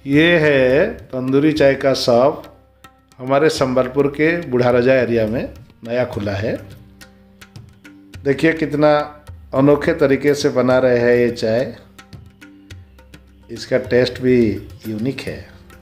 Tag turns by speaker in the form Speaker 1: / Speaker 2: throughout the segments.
Speaker 1: ये है तंदूरी चाय का शॉप। हमारे संबलपुर के बूढ़ाराजा एरिया में नया खुला है। देखिए कितना अनोखे तरीके से बना रहे हैं ये चाय। इसका टेस्ट भी यूनिक है।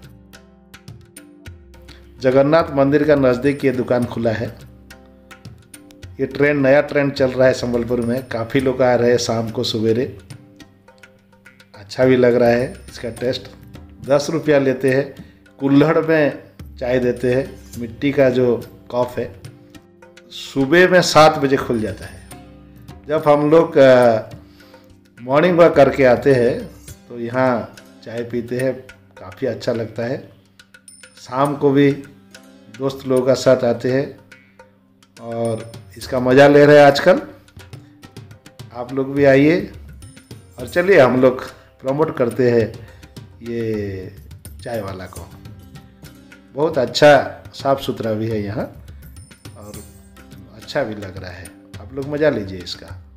Speaker 1: जगन्नाथ मंदिर का नज़दीक ये दुकान खुला है। ये नया ट्रेंड चल रहा है संबलपुर में। काफ़ी लोग आ रहे हैं शाम को सवेरे। अच्छा भी लग रहा है। इसका टेस्ट 10 रुपया लेते हैं। कुल्हड़ में चाय देते हैं। मिट्टी का जो कप है। सुबह में 7 बजे खुल जाता है। जब हम लोग मॉर्निंग वॉक करके आते हैं तो यहाँ चाय पीते हैं। काफ़ी अच्छा लगता है। शाम को भी दोस्त लोगों का साथ आते हैं और इसका मज़ा ले रहे हैं आजकल। आप लोग भी आइए और चलिए हम लोग प्रमोट करते हैं ये चाय वाला को। बहुत अच्छा साफ़ सुथरा भी है यहाँ और अच्छा भी लग रहा है। आप लोग मज़ा लीजिए इसका।